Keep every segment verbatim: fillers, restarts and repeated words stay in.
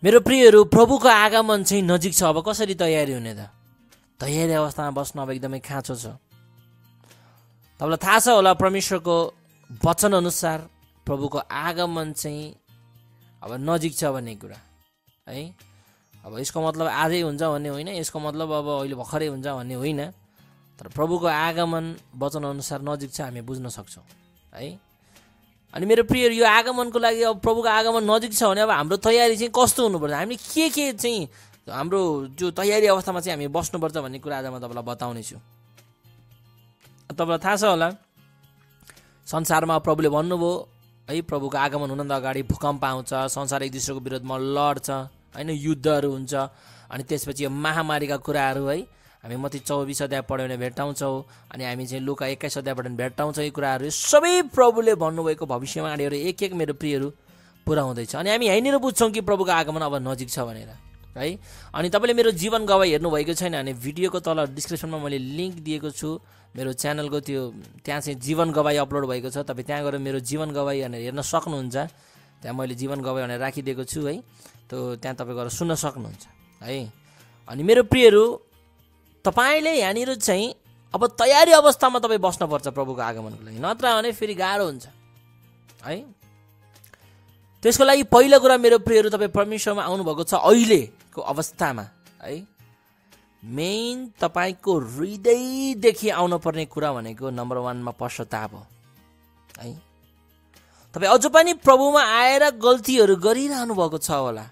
मेरो प्रियहरू, प्रभुको आगमन चाहिँ नजिक छ। अब कसरी तयारी हुने त? तयारी अवस्थामा बस्नु अब एकदमै खाँचो छ। तपाईँलाई थाहा छ होला, परमेश्वरको वचन अनुसार प्रभुको आगमन चाहिँ अब नजिक छ भन्ने कुरा है। अब यसको मतलब आजै हुन्छ भन्ने होइन, यसको मतलब अब अहिले भर्खरै हुन्छ भन्ने होइन। तर प्रभुको आगमन वचन अनुसार नजिक छ, हामी बुझ्न सक्छौँ है। अनि मेरो प्रियहरू, यो आगमनको लागि अब प्रभुको आगमन नजिक छ भने अब हाम्रो तयारी चाहिँ कस्तो हुनुपर्छ, हामीले के के चाहिँ हाम्रो जो तयारी अवस्थामा चाहिँ हामी बस्नुपर्छ भन्ने कुरा आज म तपाईँलाई बताउने छु। तपाईँलाई थाहा छ होला, संसारमा प्रभुले भन्नुभयो है, प्रभुको आगमन हुनभन्दा अगाडि भूकम्प आउँछ, संसार एक दुसरेको विरोधमा लड्छ होइन, युद्धहरू हुन्छ। अनि त्यसपछि यो महामारीका कुराहरू है, हामी मत्ती चौबिस अध्याय पढ्यो भने भेट्टाउँछौँ। अनि हामी चाहिँ लुका एक्काइस अध्याय पढ्यो भने भेट्टाउँछौँ। यी कुराहरू सबै प्रभुले भन्नुभएको भविष्यवाणीहरू एक एक मेरो प्रियहरू पुरा हुँदैछ। अनि हामी यहीँनिर बुझ्छौँ कि प्रभुको आगमन अब नजिक छ भनेर है। अनि तपाईँले मेरो जीवन गवाही हेर्नुभएको छैन भने भिडियोको तल डिस्क्रिप्सनमा मैले लिङ्क दिएको छु मेरो च्यानलको, त्यो त्यहाँ चाहिँ जीवन गवाही अपलोड भएको छ। तपाईँ त्यहाँ गएर मेरो जीवन गवाही भनेर हेर्न सक्नुहुन्छ। त्यहाँ मैले जीवन गवाही भनेर राखिदिएको छु है, त्यो त्यहाँ तपाईँ गएर सुन्न सक्नुहुन्छ है। अनि मेरो प्रियहरू, तपाईँले यहाँनिर चाहिँ अब तयारी अवस्थामा तपाईँ बस्नुपर्छ प्रभुको आगमनको लागि, नत्र भने फेरि गाह्रो हुन्छ है। त्यसको लागि पहिलो कुरा मेरो प्रियहरू, तपाईँ परमेश्वरमा आउनुभएको छ अहिलेको अवस्थामा है, मेन तपाईँको हृदयदेखि आउनुपर्ने कुरा भनेको नम्बर वानमा पश्चाताप हो है। तपाईँ अझ पनि प्रभुमा आएर गल्तीहरू गरिरहनु भएको छ होला,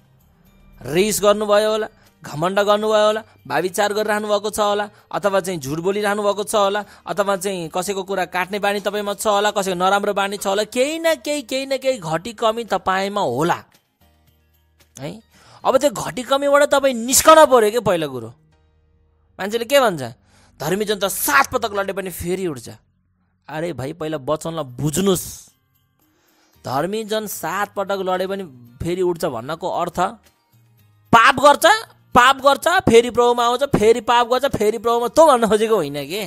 रिस गर्नुभयो होला, घमण्ड गर्नुभयो होला, भाविचार गरिरहनु भएको छ होला, अथवा चाहिँ झुट बोलिरहनु भएको छ होला, अथवा चाहिँ कसैको कुरा काट्ने बानी तपाईँमा छ होला, कसैको नराम्रो बानी छ होला, केही न केही केही न केही घटी कमी तपाईँमा होला है। अब त्यो घटी कमीबाट तपाईँ निस्कन पर्यो कि पहिलो कुरो। मान्छेले के भन्छ, धर्मी जन त सात पटक लडे पनि फेरि उठ्छ। अरे भाइ, पहिला वचनलाई बुझ्नुहोस्। धर्मी जन सात पटक लडे पनि फेरि उठ्छ भन्नको अर्थ पाप गर्छ, पाप गर्छ फेरि प्रभुमा आउँछ, फेरि पाप गर्छ फेरि प्रभुमा, त्यो भन्न खोजेको होइन के।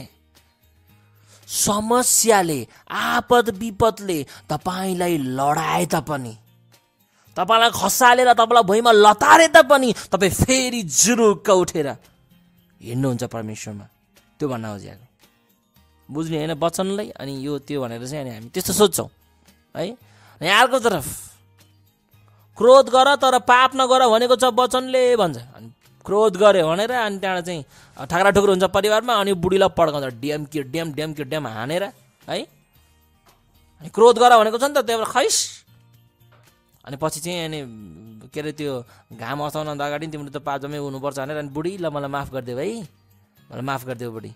समस्याले, आपद विपदले तपाईँलाई लडाए तापनि, तपाईँलाई खसालेर तपाईँलाई भुइँमा लतारे तापनि तपाईँ फेरि जुरुक्क उठेर हिँड्नुहुन्छ परमेश्वरमा, त्यो भन्न खोजेको। बुझ्ने होइन वचनलाई, अनि यो त्यो भनेर चाहिँ अनि हामी त्यस्तो सोध्छौँ है। अनि अर्को तरफ क्रोध गर तर पाप नगर भनेको छ वचनले भन्छ। अनि क्रोध गऱ्यो भनेर अनि त्यहाँबाट चाहिँ ठग्रा ठुक्रो हुन्छ परिवारमा, अनि बुढीलाई पड्काउँछ ड्याम कि ड्याम ड्याम कि ड्याम हानेर है। अनि क्रोध गर भनेको छ नि त, त्यही भएर खैस। अनि पछि चाहिँ अनि के अरे त्यो घाम अस्ताउनुभन्दा अगाडि तिमीले त पाप जम्मै हुनुपर्छ भनेर, अनि बुढी ल मलाई माफ गरिदेऊ है, मलाई माफ गरिदेऊ बुढी।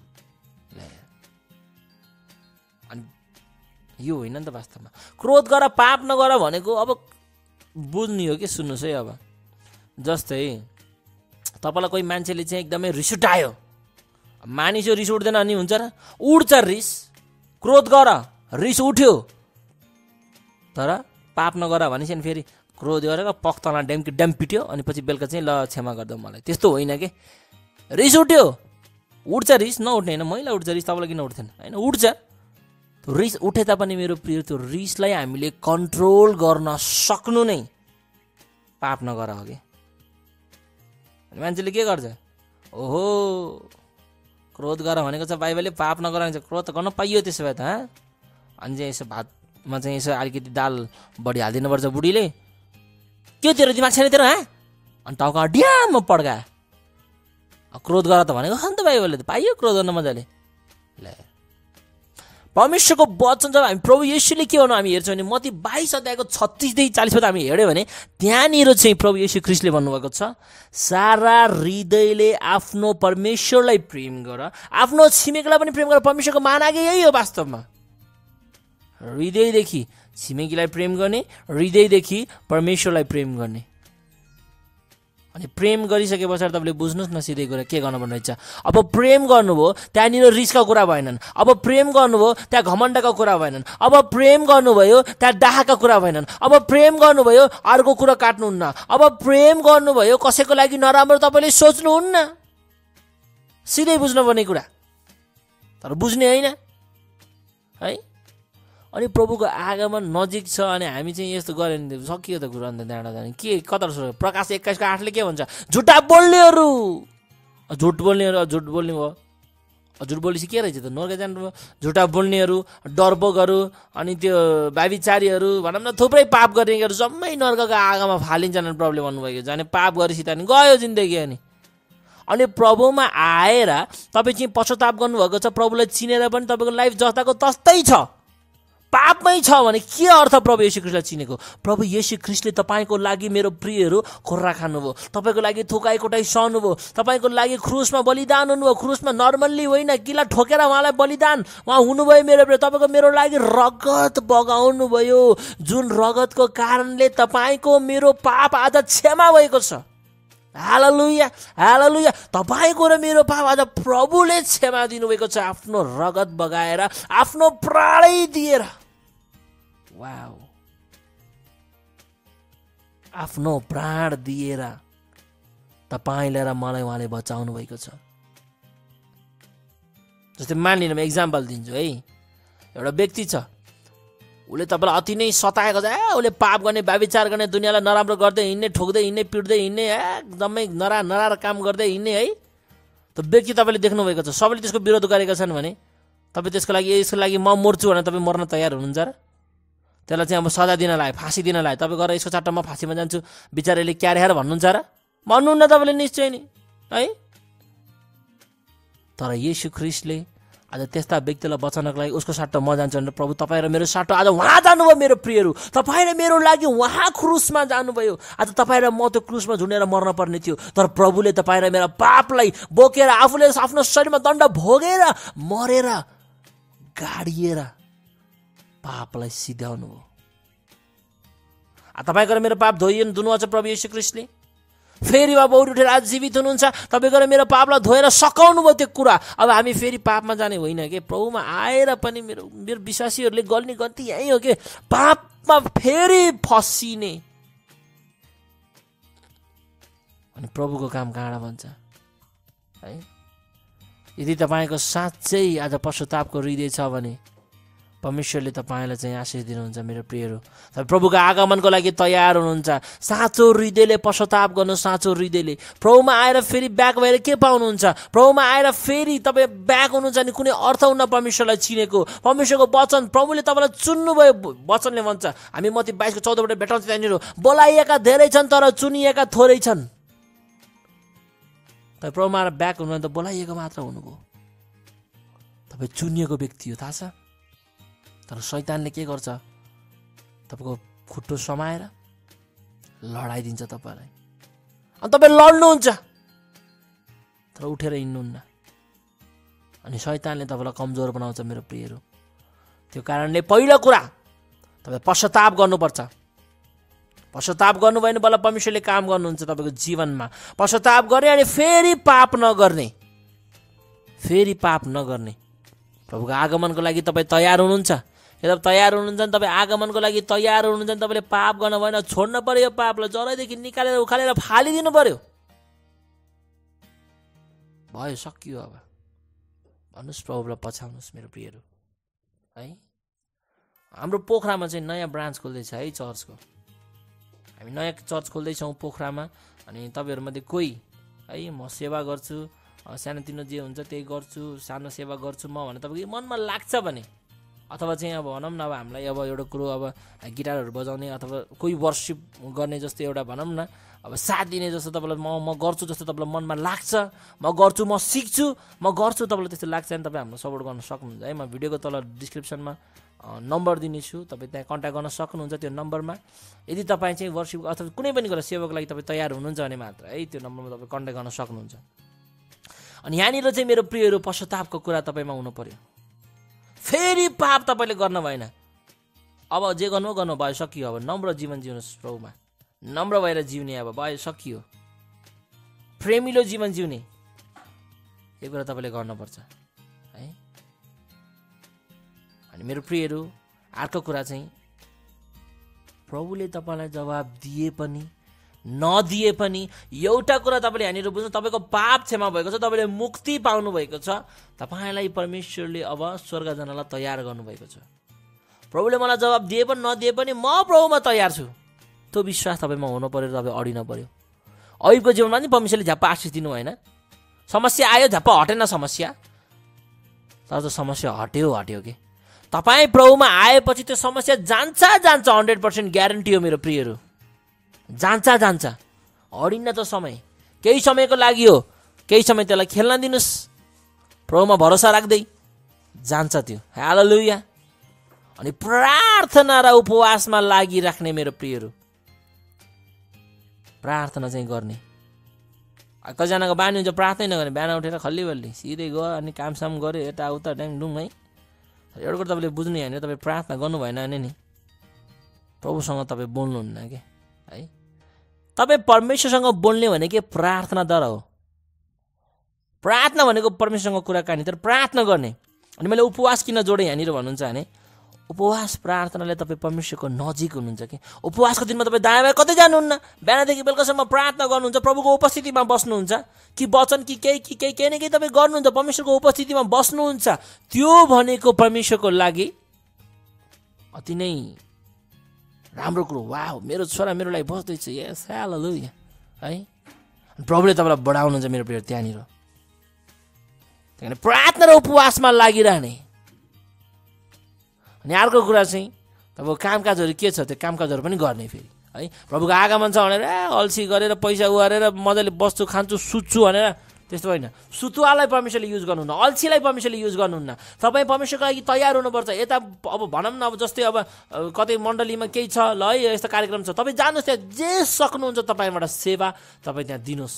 अनि यो होइन नि त वास्तवमा। क्रोध गर पाप नगर भनेको अब बुझ्ने हो कि, सुन्नुहोस् है। अब जस्तै तपाईँलाई कोही मान्छेले चाहिँ एकदमै रिस उठायो, मानिस यो रिस उठ्दैन अनि हुन्छ र? उठ्छ रिस, क्रोध गर, रिस उठ्यो, तर पाप नगर भनेपछि अनि फेरि क्रोध गरेर पख्तला ड्याम कि ड्याम पिट्यो, अनि पछि बेलुका चाहिँ ल क्षमा गरिदेऊ मलाई, त्यस्तो होइन कि। रिस उठ्यो, उठ्छ रिस, नउठ्ने होइन, मैला उठ्छ रिस, तपाईँलाई किन उठ्थेन होइन, उठ्छ। त्यो रिस उठे तापनि मेरो प्रिय, त्यो रिसलाई हामीले कन्ट्रोल गर्न सक्नु नै पाप नगर हो कि। मान्छेले के गर्छ, ओहो क्रोध गर भनेको छ बाइबलले, पाप नगर भने क्रोध त गर्न पाइयो त्यसो भए त। अनि चाहिँ यसो भातमा चाहिँ यसो अलिकति दाल बढी हालिदिनुपर्छ बुढीले, के तेरो दिमाग छैन तेरो, हाँ? अनि टाउका ड्याममा पड्का, क्रोध गर त भनेको छ नि त बाइबलले, त पाइयो क्रोध गर्न मजाले। ल परमेश्वरको वचन जब हामी प्रभु येशूले के भन्नु हामी हेर्छौँ भने मत्ती बाइस अध्यायको छत्तिसदेखि चालिसमा हामी हेऱ्यो भने त्यहाँनिर चाहिँ प्रभु येशू ख्रीष्टले भन्नुभएको छ, सारा हृदयले आफ्नो परमेश्वरलाई प्रेम गर, आफ्नो छिमेकीलाई पनि प्रेम गर। परमेश्वरको मानागे यही हो वास्तवमा, हृदयदेखि छिमेकीलाई प्रेम गर्ने, हृदयदेखि परमेश्वरलाई प्रेम गर्ने। अनि प्रेम गरिसके पछाडि तपाईँले बुझ्नुहोस् न सिधै कुरा के गर्नुपर्ने रहेछ। अब प्रेम गर्नुभयो त्यहाँनिर रिसका कुरा भएनन्, अब प्रेम गर्नुभयो त्यहाँ घमण्डका कुरा भएनन्, अब प्रेम गर्नुभयो त्यहाँ डाहाका कुरा भएनन्, अब प्रेम गर्नुभयो अर्को कुरा काट्नुहुन्न, अब प्रेम गर्नुभयो कसैको लागि नराम्रो तपाईँले सोच्नुहुन्न। सिधै बुझ्नुपर्ने कुरा, तर बुझ्ने होइन है। अनि प्रभुको आगमन नजिक छ अनि हामी चाहिँ यस्तो गऱ्यो भने सकियो त कुरा। अन्त त्यहाँबाट जाने के कता प्रकाश एक्काइसको आठले के भन्छ? झुटा बोल्नेहरू, झुट बोल्नेहरू, झुट बोल्ने भयो, झुट बोलेपछि के रहेछ त? नर्क जानुभयो। झुटा बोल्नेहरू, डरपोकहरू, अनि त्यो व्यभिचारीहरू, भनौँ न थुप्रै पाप गर्नेहरू जम्मै नर्कको आगोमा फालिन्छन्। प्रभुले भन्नुभयो जाने पाप गरेपछि त गयो जिन्दगी। अनि अनि प्रभुमा आएर तपाईँ चाहिँ पश्चाताप गर्नुभएको छ, प्रभुलाई चिनेर पनि तपाईँको लाइफ जस्ताको तस्तै छ, पापमै छ भने के अर्थ प्रभु येशू ख्रीष्टलाई चिनेको? प्रभु येशू ख्रीष्टले तपाईँको लागि मेरो प्रियहरू खोर्रा खानुभयो, तपाईँको लागि थुकाइ कोटाइ सहनुभयो, तपाईँको लागि क्रुसमा बलिदान हुनुभयो। क्रुसमा नर्मल्ली होइन, किला ठोकेर उहाँलाई बलिदान उहाँ हुनुभयो मेरो प्रिय। तपाईँको मेरो लागि रगत बगाउनु भयो, जुन रगतको कारणले तपाईँको मेरो पाप आज क्षमा भएको छ। हालेलुया, हालेलुया। तपाईँको र मेरो पाप आज प्रभुले क्षमा दिनुभएको छ, आफ्नो रगत बगाएर, आफ्नो प्राणै दिएर। वाउ, आफ्नो प्राण दिएर तपाईँलाई र मलाई उहाँले बचाउनु भएको छ। जस्तै मानिलिनु, म एक्जाम्पल दिन्छु है। एउटा व्यक्ति छ, उसले तपाईँलाई अति नै सताएको छ, ए उसले पाप गर्ने, व्यभिचार गर्ने, दुनियाँलाई नराम्रो गर्दै हिँड्ने, ठोक्दै हिँड्ने, पिट्दै हिँड्ने, एकदमै नरा नराम्रो काम गर्दै हिँड्ने है। त्यो व्यक्ति तपाईँले देख्नुभएको छ, सबैले त्यसको विरोध गरेका छन् भने तपाईँ त्यसको लागि यसको लागि म मर्छु भने तपाईँ मर्न तयार हुनुहुन्छ र? त्यसलाई चाहिँ अब सजा दिन लायो, फाँसी दिन लायो, तपाईँ गएर यसको चाट्टा म फाँसीमा जान्छु बिचाराले क्यारेर भन्नुहुन्छ र? भन्नुहुन्न तपाईँले निश्चय नि है। तर येशू ख्रीष्टले आज त्यस्ता व्यक्तिलाई बचाउनको लागि उसको साटो म जान्छु भनेर प्रभु तपाईँ र मेरो साटो आज उहाँ जानुभयो। मेरो प्रियहरू, तपाईँ र मेरो लागि उहाँ क्रुसमा जानुभयो। आज तपाईँ र म त्यो क्रुसमा झुन्डेर मर्न पर्ने थियो, तर प्रभुले तपाईँ र मेरो पापलाई बोकेर आफूले आफ्नो शरीरमा दण्ड भोगेर मरेर गाडिएर पापलाई सिध्याउनु भयो। तपाईँको र मेरो पाप धोइयो दुनुवा छ प्रभु येशू ख्रीष्टले। फेरि अब उठ उठेर आज जीवित हुनुहुन्छ, तपाईँको र मेरो पापलाई धोएर सकाउनु भयो त्यो कुरा। अब हामी फेरि पापमा जाने होइन कि, प्रभुमा आएर पनि मेरो मेरो विश्वासीहरूले गर्ने गल्ती यही हो कि पापमा फेरि फसिने। अनि प्रभुको काम कहाँबाट भन्छ है? यदि तपाईँको साँच्चै आज पश्चातापको हृदय छ भने परमेश्वरले तपाईँलाई चाहिँ आशिष दिनुहुन्छ मेरो प्रियहरू। तपाईँ प्रभुको आगमनको लागि तयार हुनुहुन्छ, साँचो हृदयले पश्चाताप गर्नु, साँचो हृदयले प्रभुमा आएर फेरि ब्याक भएर के पाउनुहुन्छ? प्रभुमा आएर फेरि तपाईँ ब्याक हुनुहुन्छ भने कुनै अर्थ हुन्न परमेश्वरलाई चिनेको। परमेश्वरको वचन, प्रभुले तपाईँलाई चुन्नुभयो। वचनले भन्छ, हामी मत्ती बाइसको चौधबाट भेटाउँछ त्यहाँनिर, बोलाइएका धेरै छन् तर चुनिएका थोरै छन्। तपाईँ प्रभुमा आएर ब्याक हुनु भने त बोलाइएको मात्र हुनुभयो, तपाईँ चुनिएको व्यक्ति हो, थाहा छ? तर शैतानले के गर्छ? तपाईँको खुट्टो समाएर लडाइदिन्छ तपाईँलाई, अनि तपाईँ लड्नुहुन्छ तर उठेर हिँड्नुहुन्न। अनि शैतानले तपाईँलाई कमजोर बनाउँछ मेरो प्रियहरू। त्यो कारणले पहिलो कुरा तपाईँ पश्चाताप गर्नुपर्छ। पश्चाताप गर्नुभयो भने बल्ल परमेश्वरले काम गर्नुहुन्छ तपाईँको जीवनमा। पश्चाताप गरे अनि फेरि पाप नगर्ने, फेरि पाप नगर्ने। प्रभुको आगमनको लागि तपाईँ तयार हुनुहुन्छ? यदि तयार हुनुहुन्छ भने तपाईँ आगमनको लागि तयार हुनुहुन्छ भने तपाईँले पाप गर्न भएन, छोड्न पर्यो। यो पापलाई जरैदेखि निकालेर उखालेर फालिदिनु पर्यो। भयो, सकियो। अब भन्नुहोस् प्रभुलाई पछाउनुहोस् मेरो प्रियहरू है। हाम्रो पोखरामा चाहिँ नयाँ ब्रान्च खोल्दैछ है चर्चको। हामी नयाँ चर्च खोल्दैछौँ पोखरामा। अनि तपाईँहरूमध्ये कोही है म सेवा गर्छु, सानोतिनो जे हुन्छ त्यही गर्छु, सानो सेवा गर्छु म भने तपाईँको मनमा लाग्छ भने, अथवा चाहिँ अब भनौँ न अब हामीलाई अब एउटा कुरो अब गिटारहरू बजाउने अथवा कोही वर्सिप गर्ने जस्तो एउटा भनौँ न अब साथ दिने जस्तो तपाईँलाई म म गर्छु जस्तो तपाईँलाई मनमा लाग्छ, म गर्छु, म सिक्छु, म गर्छु, तपाईँलाई त्यस्तो लाग्छ भने तपाईँ हामीलाई सपोर्ट गर्न सक्नुहुन्छ है। म भिडियोको तल डिस्क्रिप्सनमा नम्बर दिनेछु, तपाईँ त्यहाँ कन्ट्याक्ट गर्न सक्नुहुन्छ त्यो नम्बरमा। यदि तपाईँ चाहिँ वर्सिप अथवा कुनै पनि कुरा सेवाको लागि तपाईँ तयार हुनुहुन्छ भने मात्र है त्यो नम्बरमा तपाईँ कन्ट्याक्ट गर्न सक्नुहुन्छ। अनि यहाँनिर चाहिँ मेरो प्रियहरू पश्चातापको कुरा तपाईँमा हुनु पर्यो। फेरि पाप तपाईँले गर्न भएन। अब जे गर्नु गर्नु भयो, सकियो। अब नम्र जीवन जिउनुहोस् प्रभुमा, नम्र भएर जिउने। अब भयो, सकियो। प्रेमिलो जीवन जिउने, यो कुरा तपाईँले गर्नुपर्छ है। अनि मेरो प्रियहरू अर्को कुरा चाहिँ प्रभुले तपाईँलाई जवाब दिए पनि नदिए पनि एउटा कुरा तपाईँले यहाँनिर बुझ्नु, तपाईँको पाप क्षमा भएको छ, तपाईँले मुक्ति पाउनु भएको छ। तपाईँलाई परमेश्वरले अब स्वर्ग जानलाई तयार गर्नुभएको छ। प्रभुले मलाई जवाब दिए पनि नदिए पनि म प्रभुमा तयार छु, त्यो विश्वास तपाईँमा हुनु पर्यो, तपाईँ अडिन पर्यो। अयुबको जीवनमा नि परमेश्वरले झ्याप्प आशिष दिनु भएन। समस्या आयो, झ्याप्प हटेन समस्या, तर त्यो समस्या हट्यो हट्यो कि तपाईँ प्रभुमा आएपछि त्यो समस्या जान्छ जान्छ, हन्ड्रेड पर्सेन्ट ग्यारेन्टी हो मेरो प्रियहरू, जान्छ जान्छ। अडिन्न त समय, केही समयको लागि हो, केही समय त्यसलाई खेल्न दिनुहोस्, प्रभुमा भरोसा राख्दै जान्छ त्यो। हालेलुया। अनि प्रार्थना र उपवासमा लागिराख्ने मेरो प्रियहरू, प्रार्थना चाहिँ गर्ने। कतिजनाको बानी हुन्छ प्रार्थनै नगर्ने, बिहान उठेर खल्ली बल्ली सिधै गयो अनि कामसाम गऱ्यो, यताउता ड्याङडुङ है। एउटा कुरो तपाईँले बुझ्नु होइन, तपाईँ प्रार्थना गर्नु भएन भने नि प्रभुसँग तपाईँ बोल्नुहुन्न कि है। तपाईँ परमेश्वरसँग बोल्ने भनेको प्रार्थनाद्वारा हो। प्रार्थना भनेको परमेश्वरसँग कुराकानी, तर प्रार्थना गर्ने। अनि मैले उपवास किन जोडेँ यहाँनिर भन्नुहुन्छ भने, उपवास प्रार्थनाले तपाईँ परमेश्वरको नजिक हुनुहुन्छ कि। उपवासको दिनमा तपाईँ दायाँ बायाँ कतै जानुहुन्न, बिहानदेखि बेलुकासम्म प्रार्थना गर्नुहुन्छ, प्रभुको उपस्थितिमा बस्नुहुन्छ, कि वचन कि केही कि केही केही न केही तपाईँ गर्नुहुन्छ, परमेश्वरको उपस्थितिमा बस्नुहुन्छ। त्यो भनेको परमेश्वरको लागि अति नै राम्रो कुरो। वाह, मेरो छोरा मेरो लागि बस्दैछ, यस हालेलुया है। प्रभुले तपाईँलाई बढाउनुहुन्छ मेरो प्रिय त्यहाँनिर। त्यही प्रार्थना र उपवासमा लागिरहने। अनि अर्को कुरा चाहिँ तपाईँको कामकाजहरू के छ, त्यो कामकाजहरू पनि गर्ने फेरि है। प्रभुको आगमन छ भनेर अल्छी गरेर पैसा उहारेर मजाले बस्छु खान्छु सुत्छु भनेर त्यस्तो होइन। सुतुवालाई परमेश्वरले युज गर्नुहुन्न, अल्छीलाई परमेश्वरले युज गर्नुहुन्न। तपाईँ परमेश्वरको लागि तयार हुनुपर्छ। यता अब भनौँ न, अब जस्तै अब कतै मण्डलीमा केही छ ल है, यस्तो कार्यक्रम छ, तपाईँ जानुहोस्, त्यहाँ जे सक्नुहुन्छ तपाईँबाट सेवा तपाईँ त्यहाँ दिनुहोस्।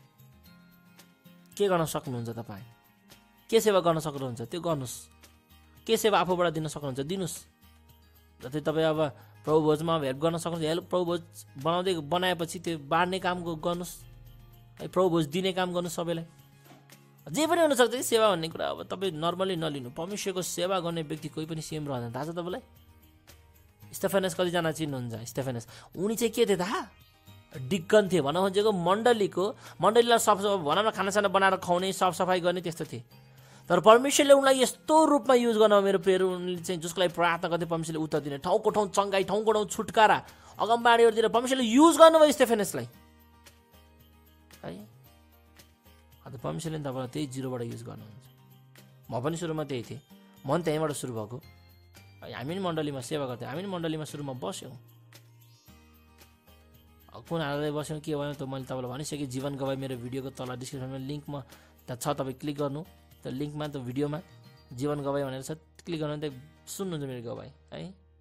के गर्न सक्नुहुन्छ तपाईँ, के सेवा गर्न सक्नुहुन्छ त्यो गर्नुहोस्। के सेवा आफूबाट दिन सक्नुहुन्छ दिनुहोस्। जस्तै तपाईँ अब प्रभु भोजमा हेल्प गर्न सक्नुहुन्छ, हेल्प प्रभु भोज बनाउँदै बनाएपछि त्यो बाँड्ने काम गर्नुहोस् है, प्रभु भोज दिने काम गर्नुहोस् सबैलाई। जे पनि हुनसक्छ कि सेवा भन्ने कुरा अब तपाईँ नर्मली नलिनु। परमेश्वरको सेवा गर्ने व्यक्ति कोही पनि सेम रहँदैन, थाहा छ तपाईँलाई। स्टेफेनस कतिजना चिन्नुहुन्छ? स्टेफेनस उनी चाहिँ के थिए थाहा, डिक्कन थिए। भन्न खोजेको मण्डलीको मण्डलीलाई सफ भनौँ न खानासाना बनाएर खुवाउने, सफसफाइ गर्ने त्यस्तो थिए। तर परमेश्वरले उनलाई यस्तो रूपमा युज गर्न मेरो प्रियहरू, उनले चाहिँ जसको लागि प्रार्थना गर्दै परमेश्वरले उत्तर दिने, ठाउँको ठाउँ चङ्गाई, ठाउँको ठाउँ छुटकारा, अगमबाडीहरूतिर परमेश्वरले युज गर्नुभयो स्टेफेनसलाई है। अन्त परमेश्वरले तपाईँलाई त्यही जिरोबाट युज गर्नुहुन्छ। म पनि सुरुमा त्यही थिएँ, म पनि त्यहीँबाट सुरु भएको है। हामी पनि मण्डलीमा सेवा गर्थ्यौँ, हामी पनि मण्डलीमा सुरुमा बस्यौँ। कुन हालतले बस्यौँ के भयो त मैले तपाईँलाई भनिसकेँ। जीवन गवाई मेरो भिडियोको तल डिस्क्रिप्सनमा लिङ्कमा त्यहाँ छ, तपाईँ क्लिक गर्नु त्यो लिङ्कमा, त्यो भिडियोमा जीवन गवाई भनेर छ, क्लिक गर्नु त्यहाँ सुन्नुहुन्छ मेरो गवाई है।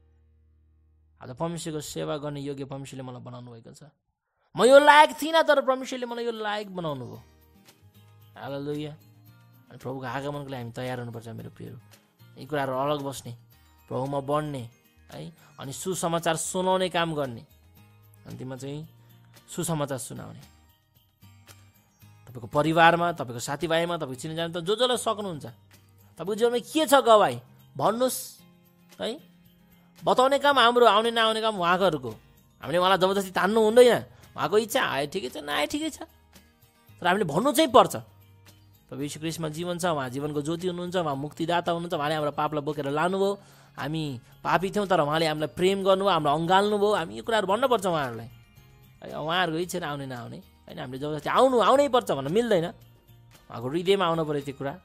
आज परमेश्वरको सेवा गर्ने योग्य परमेश्वरले मलाई बनाउनु भएको छ। म यो लायक थिइनँ, तर परमेश्वरले मलाई यो लायक बनाउनु भयो। हालेलुया। अनि प्रभुको आगमनको लागि हामी तयार हुनुपर्छ मेरो प्रियहरू। यी कुराहरू अलग बस्ने, प्रभुमा बढ्ने है, अनि सुसमाचार सुनाउने काम गर्ने, अन्तिममा चाहिँ सुसमाचार सुनाउने। तपाईँको परिवारमा, तपाईँको साथीभाइमा, तपाईँको चिनाजाना त जो जसलाई सक्नुहुन्छ, तपाईँको जीवनमा के छ गवाई भन्नुहोस् है। बताउने काम हाम्रो, आउने नआउने काम उहाँहरूको। हामीले उहाँलाई जबरजस्ती तान्नु हुँदैन, उहाँको इच्छा आए ठिकै छ, नआए ठिकै छ, तर हामीले भन्नु चाहिँ पर्छ। प्रभु यीशु ख्रीष्टमा जीवन छ, उहाँ जीवनको ज्योति हुनुहुन्छ, उहाँ मुक्तिदाता हुनुहुन्छ, उहाँले हाम्रो पापलाई बोकेर लानुभयो। हामी पापी थियौँ तर उहाँले हामीलाई प्रेम गर्नुभयो, हाम्रो अँगाल्नुभयो। हामी यो कुराहरू भन्नुपर्छ उहाँहरूलाई है। उहाँहरूको इच्छा आउने नआउने होइन, हामीले जबरजस्ती आउनु आउनै पर्छ भन्न मिल्दैन, उहाँको हृदयमा आउनु पऱ्यो त्यो कुरा।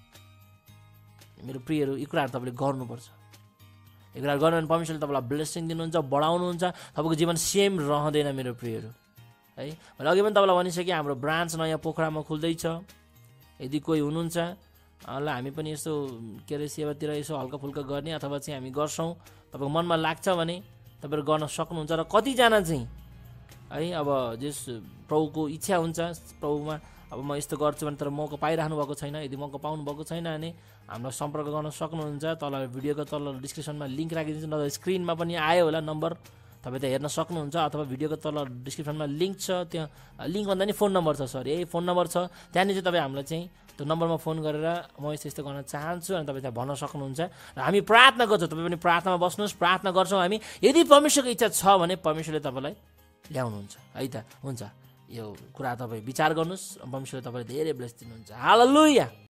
मेरो प्रियहरू यी कुराहरू तपाईँले गर्नुपर्छ। यो कुराहरू गर्नु भने परमेश्वरले तपाईँलाई ब्लेसिङ दिनुहुन्छ, बढाउनुहुन्छ, तपाईँको जीवन सेम रहँदैन मेरो प्रियहरू है। मैले अघि पनि तपाईँलाई भनिसकेँ, हाम्रो ब्रान्च नयाँ पोखरामा खुल्दैछ। यदि कोही हुनुहुन्छ ल हामी पनि यसो के अरे सेवातिर यसो हल्का फुल्का गर्ने अथवा चाहिँ हामी गर्छौँ, तपाईँको मनमा लाग्छ भने तपाईँहरू गर्न सक्नुहुन्छ। र कतिजना चाहिँ है अब जस प्रभुको इच्छा हुन्छ प्रभुमा, अब म यस्तो गर्छु भने तर मौका पाइराख्नु भएको छैन, यदि मौका पाउनु भएको छैन भने हामीलाई सम्पर्क गर्न सक्नुहुन्छ। तल भिडियोको तल डिस्क्रिप्सनमा लिङ्क राखिदिन्छु, नत्र स्क्रिनमा पनि आयो होला नम्बर, तपाईँ त्यहाँ हेर्न सक्नुहुन्छ। अथवा भिडियोको तल डिस्क्रिप्सनमा लिङ्क छ, त्यहाँ लिङ्क भन्दा नि फोन नम्बर छ, सरी है फोन नम्बर छ, त्यहाँनिर चाहिँ तपाईँ हामीलाई चाहिँ त्यो नम्बरमा फोन गरेर म यस्तो यस्तो गर्न चाहन्छु अनि तपाईँ त्यहाँ भन्न सक्नुहुन्छ। र हामी प्रार्थना गर्छौँ, तपाईँ पनि प्रार्थनामा बस्नुहोस्, प्रार्थना गर्छौँ हामी। यदि परमेश्वरको इच्छा छ भने परमेश्वरले तपाईँलाई ल्याउनुहुन्छ है त। हुन्छ, यो कुरा तपाईँ विचार गर्नुहोस्, परमेश्वरले तपाईँलाई धेरै ब्लेस दिनुहुन्छ। हालेलुया।